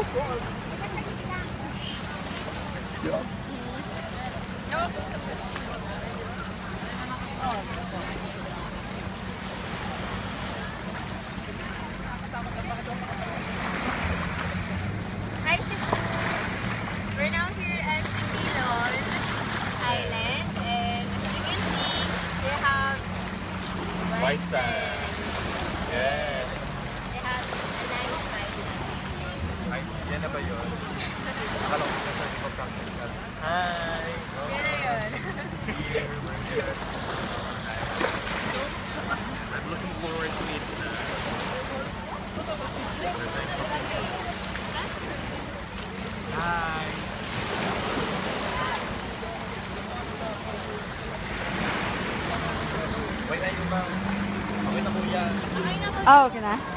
Hi, we're now here at Milon Island, and as you can see, they have white sand. Yes. They have a nice side. Ay, yan na ba yun? Akala ko na sa practice ka. Hi! Yan na yun. I'm looking forward to it. Hi! Wait na yung bang? Okay na kuya. Okay na po. Oh, okay na.